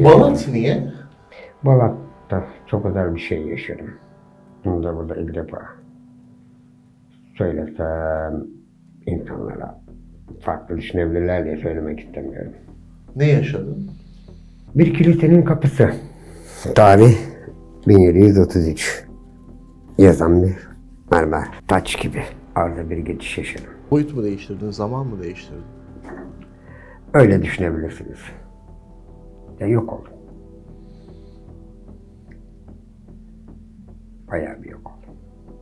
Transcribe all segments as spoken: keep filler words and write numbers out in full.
Balat niye? Balat'ta çok özel bir şey yaşadım. Bunu da burada ilk defa söylesem insanlara farklı düşünebilirler diye söylemek istemiyorum. Ne yaşadın? Bir kilisenin kapısı. Tarih bin yedi yüz otuz üç. Yazan bir mermer taç gibi arada bir geçiş yaşadım. Boyut mu değiştirdin, zaman mı değiştirdin? Öyle düşünebilirsiniz. Ya yok oldum. Bayağı bir yok oldum.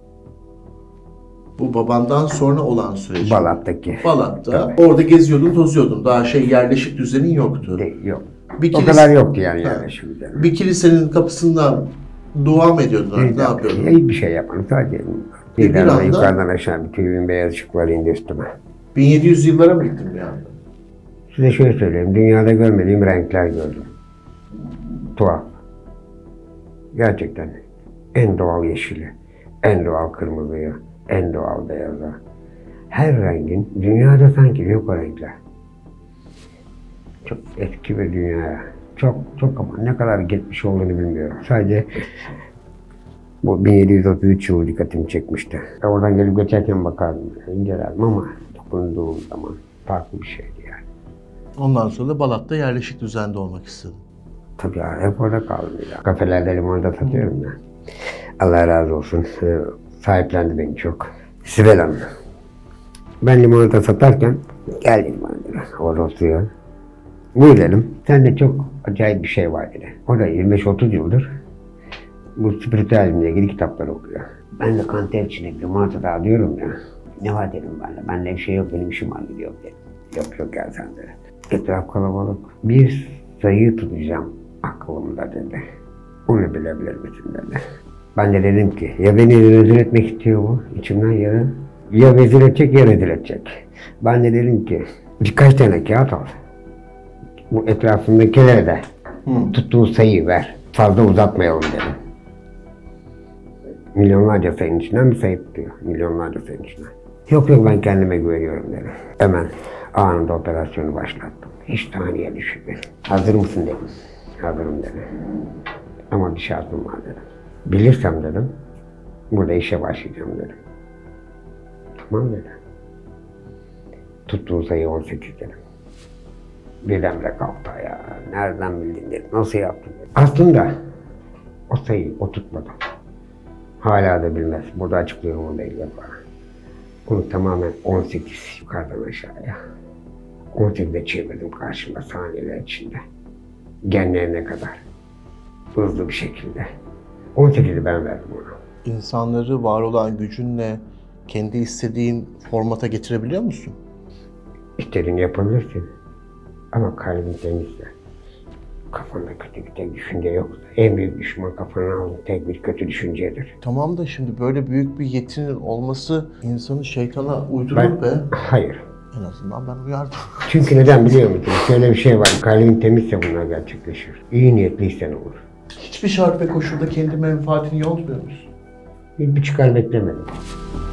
Bu babandan sonra olan süreç. Balat'taki. Balat'ta. Tabii. Orada geziyordun, tozuyordun. Daha şey yerleşik düzenin yoktu. De, yok. Bir o kilise- kadar yoktu yani Ha. yerleşik düzen. Bir kilisenin kapısından dua mı ediyordun? Bir Ne yapıyordun? Hiçbir şey yapmadım. Sadece Bir birden anda- yukarıdan aşağı bir tüyün beyaz ışıkları indi üstüme. bin yedi yüz yıllara mı gittin bir anda? Size şöyle söyleyeyim. Dünyada görmediğim renkler gördüm. Tuhaf. Gerçekten en doğal yeşili, en doğal kırmızıyı, en doğal beyazı. Her rengin dünyada sanki yok o renkler. Çok eski bir dünya. Çok çok ama ne kadar geçmiş olduğunu bilmiyorum. Sadece bu bin yedi yüz otuz üç yılı dikkatimi çekmişti. Oradan gelip geçerken bakardım, incelerdim ama dokunduğum zaman farklı bir şeydi yani. Ondan sonra da Balat'ta yerleşik düzende olmak istedin. Tabii ya, hep orada kaldım ya. Kafelerde limonata satıyorum ya. Allah razı olsun. Ee, sahiplendi beni çok. Sibel Hanım. Ben limonata satarken gel dedim bana dedi. Orada oturuyor. Buyur dedim. Sende çok acayip bir şey var dedi. O da yirmi beş otuz yıldır bu spiritüalizmle ilgili kitaplar okuyor. Ben de kanter içine bir limonata daha diyorum ya. Ne var dedim ben de. Bende bir şey yok, benim işim var gidiyorum dedim. Yok yok gel sen dedi. Etraf kalabalık. Bir sayıyı tutacağım aklımda dedi. Onu bilebilir misin dedi. Ben de dedim ki ya beni rezil etmek istiyor bu içimden ya ya rezil edecek ya rezil edecek. Ben de dedim ki birkaç tane kağıt al. Bu etrafındakilere de Hı. tuttuğu sayıyı ver. Fazla uzatmayalım dedim. Milyonlarca sayının içinden bir sayı tutuyor. Milyonlarca sayının içinden. Yok yok ben kendime güveniyorum dedim. Hemen anında operasyonu başlattım. Hiç saniye düşünmedim. Hazır mısın dedim. Hazırım dedim. Ama bir şartım var dedim. Bilirsem dedim, burada işe başlayacağım dedim. Tamam dedi. Tuttuğu sayı on sekiz dedim. Birdenbire kalktı ya. Nereden bildin dedim. Nasıl yaptın dedim. Aslında o sayıyı o tutmadı. Hala da bilmez. Burada açıklıyorum onu da ilk defa. Bunu tamamen on sekiz yukarıdan aşağıya. on sekizde çevirdim karşımda saniyeler içinde. Genlerine kadar. Hızlı bir şekilde. on sekizi ben verdim ona. İnsanları var olan gücünle kendi istediğin formata getirebiliyor musun? İstediğini yapabilirsin. Ama kalbin temizse, kafanda kötü bir tek düşünce yoksa, en büyük düşman kafana aldığın tek bir kötü düşüncedir. Tamam da şimdi böyle büyük bir yetinin olması insanı şeytana uydurur Ben, be. hayır. En azından ben uyardım. Çünkü neden biliyor musun? Şöyle bir şey var, kalbin temizse bunlar gerçekleşir. İyi niyetliysen olur. Hiçbir şart ve koşulda kendi menfaatini yontmuyor musun? Hiçbir çıkar beklemedim.